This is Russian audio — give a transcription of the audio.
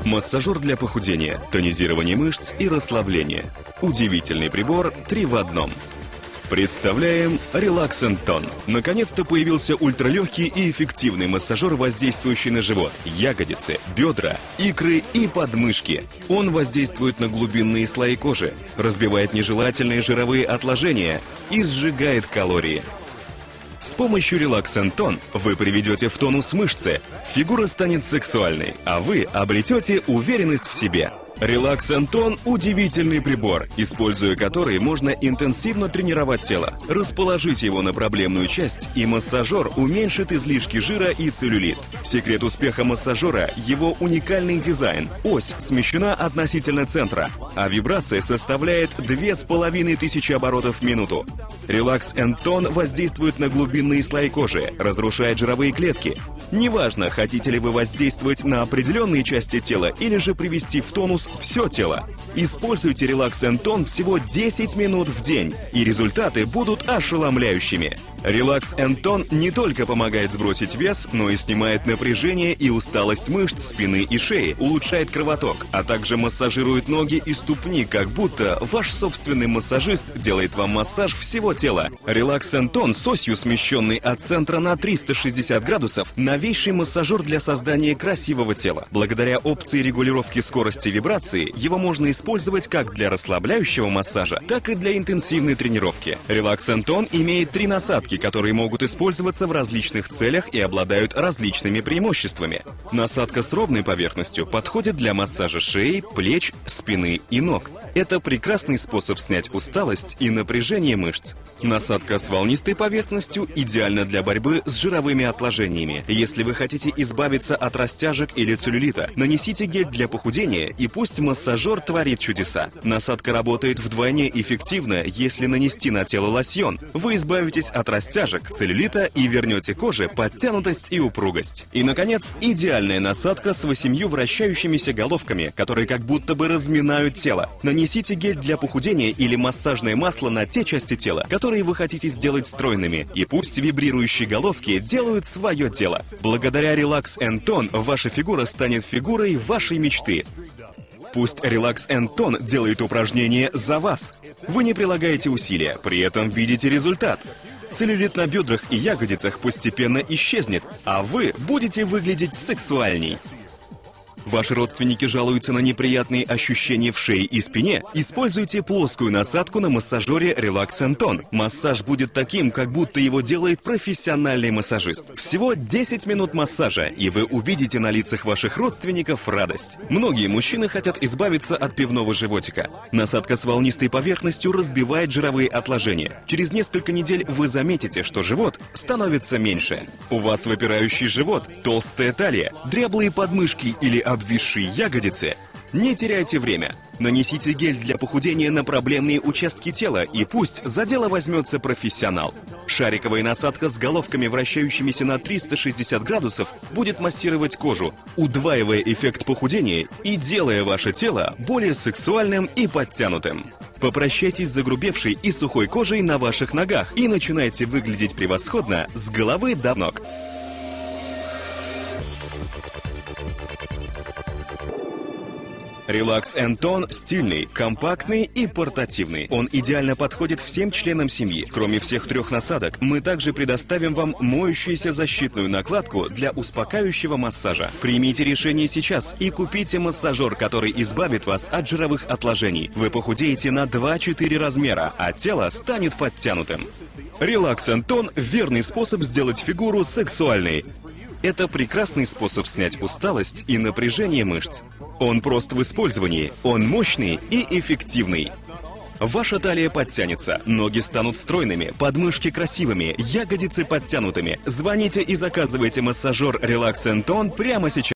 Массажер для похудения, тонизирования мышц и расслабления. Удивительный прибор 3 в одном. Представляем Relax & Tone. Наконец-то появился ультралегкий и эффективный массажер, воздействующий на живот, ягодицы, бедра, икры и подмышки. Он воздействует на глубинные слои кожи, разбивает нежелательные жировые отложения и сжигает калории. С помощью Relax & Tone вы приведете в тонус мышцы, фигура станет сексуальной, а вы обретете уверенность в себе. Relax & Tone – удивительный прибор, используя который можно интенсивно тренировать тело. Расположите его на проблемную часть, и массажер уменьшит излишки жира и целлюлит. Секрет успеха массажера – его уникальный дизайн. Ось смещена относительно центра, а вибрация составляет 2500 оборотов в минуту. Relax & Tone воздействует на глубинные слои кожи, разрушает жировые клетки. Неважно, хотите ли вы воздействовать на определенные части тела или же привести в тонус все тело. Используйте Relax & Tone всего 10 минут в день, и результаты будут ошеломляющими. Relax & Tone не только помогает сбросить вес, но и снимает напряжение и усталость мышц спины и шеи, улучшает кровоток, а также массажирует ноги и ступни, как будто ваш собственный массажист делает вам массаж всего тела. Relax & Tone с осью, смещенной от центра на 360 градусов, новейший массажер для создания красивого тела. Благодаря опции регулировки скорости вибрации, его можно использовать как для расслабляющего массажа, так и для интенсивной тренировки. Relax & Tone имеет 3 насадки, которые могут использоваться в различных целях и обладают различными преимуществами. Насадка с ровной поверхностью подходит для массажа шеи, плеч, спины и ног. Это прекрасный способ снять усталость и напряжение мышц. Насадка с волнистой поверхностью идеальна для борьбы с жировыми отложениями. Если вы хотите избавиться от растяжек или целлюлита, нанесите гель для похудения, и пусть массажер творит чудеса. Насадка работает вдвойне эффективно, если нанести на тело лосьон. Вы избавитесь от растяжек, целлюлита и вернете коже подтянутость и упругость. И, наконец, идеальная насадка с 8 вращающимися головками, которые как будто бы разминают тело. Нанесите гель для похудения или массажное масло на те части тела, которые вы хотите сделать стройными, и пусть вибрирующие головки делают свое дело. Благодаря Relax & Tone ваша фигура станет фигурой вашей мечты. Пусть Relax & Tone делает упражнения за вас. Вы не прилагаете усилия, при этом видите результат. Целлюлит на бедрах и ягодицах постепенно исчезнет, а вы будете выглядеть сексуальней. Ваши родственники жалуются на неприятные ощущения в шее и спине? Используйте плоскую насадку на массажере Relax & Tone. Массаж будет таким, как будто его делает профессиональный массажист. Всего 10 минут массажа, и вы увидите на лицах ваших родственников радость. Многие мужчины хотят избавиться от пивного животика. Насадка с волнистой поверхностью разбивает жировые отложения. Через несколько недель вы заметите, что живот становится меньше. У вас выпирающий живот, толстая талия, дряблые подмышки или обвисшие ягодицы? Не теряйте время. Нанесите гель для похудения на проблемные участки тела, и пусть за дело возьмется профессионал. Шариковая насадка с головками, вращающимися на 360 градусов, будет массировать кожу, удваивая эффект похудения и делая ваше тело более сексуальным и подтянутым. Попрощайтесь с загрубевшей и сухой кожей на ваших ногах и начинайте выглядеть превосходно с головы до ног. Relax & Tone стильный, компактный и портативный. Он идеально подходит всем членам семьи. Кроме всех 3 насадок, мы также предоставим вам моющуюся защитную накладку для успокаивающего массажа. Примите решение сейчас и купите массажер, который избавит вас от жировых отложений. Вы похудеете на 2-4 размера, а тело станет подтянутым. Relax & Tone – верный способ сделать фигуру сексуальной. Это прекрасный способ снять усталость и напряжение мышц. Он прост в использовании, он мощный и эффективный. Ваша талия подтянется, ноги станут стройными, подмышки красивыми, ягодицы подтянутыми. Звоните и заказывайте массажер Relax & Tone прямо сейчас.